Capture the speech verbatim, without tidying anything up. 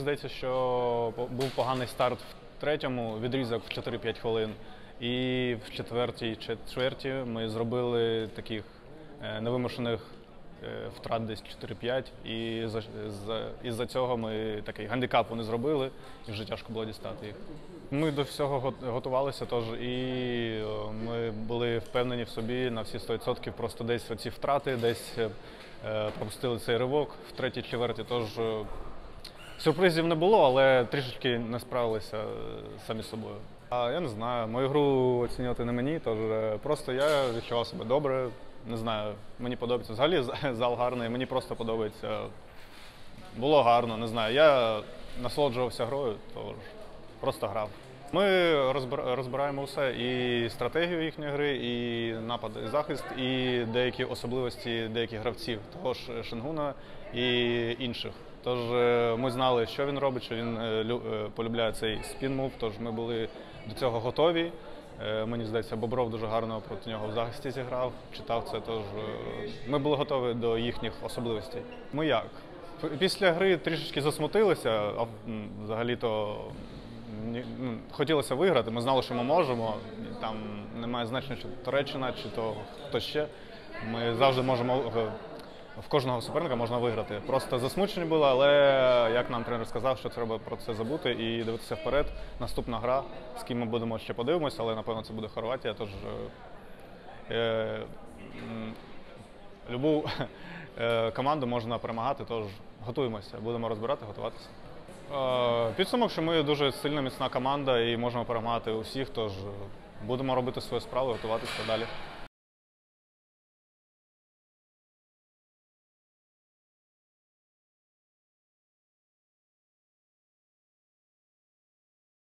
Здається, що був поганий старт в третьому, відрізок в чотири-п'ять хвилин. І в четвертій чверті ми зробили таких невимушених втрат десь чотири-п'ять. І із-за цього ми такий гандикап вони зробили, і вже тяжко було дістати їх. Ми до всього готувалися, тож і ми були впевнені в собі на всі сто відсотків, просто десь оці втрати, десь пропустили цей ривок в третій чверті, тож сюрпризів не було, але трішечки не справилися самі з собою. А я не знаю, мою гру оцінювати не мені, тож просто я відчував себе добре, не знаю, мені подобається. Взагалі зал гарний, мені просто подобається. Було гарно, не знаю, я насолоджувався грою, тож просто грав. Ми розбираємо все, і стратегію їхньої гри, і напад, і захист, і деякі особливості деяких гравців, того ж Шенгуна і інших. Тож ми знали, що він робить, що він полюбляє цей спін-мув, тож ми були до цього готові. Мені здається, Бобров дуже гарно проти нього в захисті зіграв, читав це, тож ми були готові до їхніх особливостей. Ми як? Після гри трішечки засмутилися, а взагалі-то хотілося виграти, ми знали, що ми можемо, там немає значення, чи Туреччина, чи то хто ще. Ми завжди можемо, в кожного суперника можна виграти. Просто засмучені були, але як нам тренер сказав, що треба про це забути і дивитися вперед. Наступна гра, з ким ми будемо ще подивимося, але напевно це буде Хорватія, тож е, любу е, команду можна перемагати, тож готуємося, будемо розбирати, готуватися. Підсумок, що ми дуже сильна, міцна команда і можемо перемагати усіх, тож будемо робити свою справу, готуватися далі.